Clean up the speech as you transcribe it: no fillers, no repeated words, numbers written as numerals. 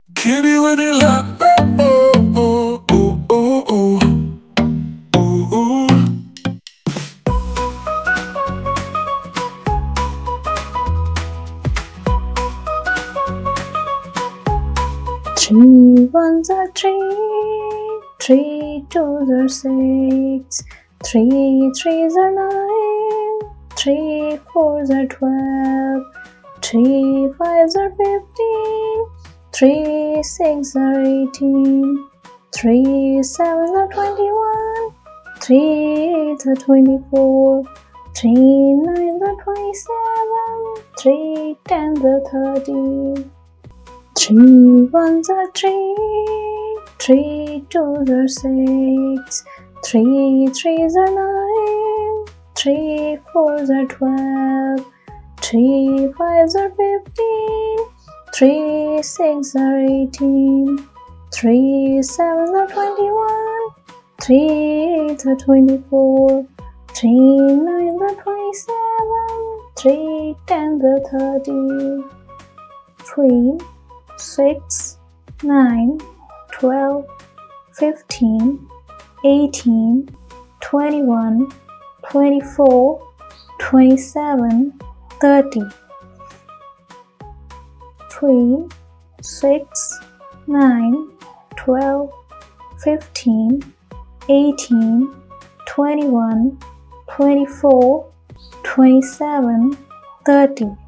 Kiddy, Widdy, la. Ooh, ooh, ooh, ooh, ooh. Ooh, ooh. 3 ones are 3, 3 twos are 6, 3 threes are 9, 3 fours are 12, 3 fives are 15, 3 sixes are 18, 3 sevens are 21, 3 eights are 24, 3 nines are 27, 3 tens are 30. 3 ones are 3, 3 twos are 6, 3 threes are 9, 3 fours are 12, 3 fives are 15, 3 sixes are 18, 3 sevens are 21, 3 eights are 24, 3 nines are 27, 3 tens are 30. 3 6, 9, 12, 15, 18, 21, 24, 27, 30. 3, 6, 9, 12, 15, 18, 21, 24, 27, 30.